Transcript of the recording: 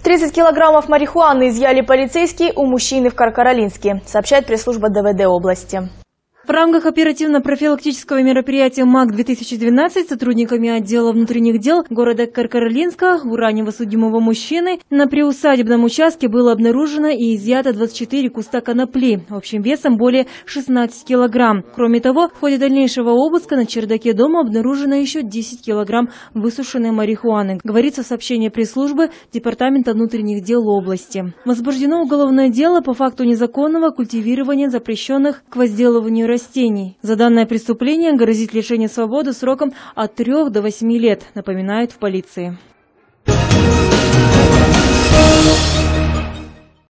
30 килограммов марихуаны изъяли полицейские у мужчины в Каркаралинске, сообщает пресс-служба ДВД области. В рамках оперативно-профилактического мероприятия МАК-2012 сотрудниками отдела внутренних дел города Каркаралинска у раннего судимого мужчины на приусадебном участке было обнаружено и изъято 24 куста конопли общим весом более 16 килограмм. Кроме того, в ходе дальнейшего обыска на чердаке дома обнаружено еще 10 килограмм высушенной марихуаны, говорится в сообщении пресс-службы Департамента внутренних дел области. Возбуждено уголовное дело по факту незаконного культивирования запрещенных к возделыванию растений. За данное преступление грозит лишение свободы сроком от 3 до 8 лет, напоминают в полиции.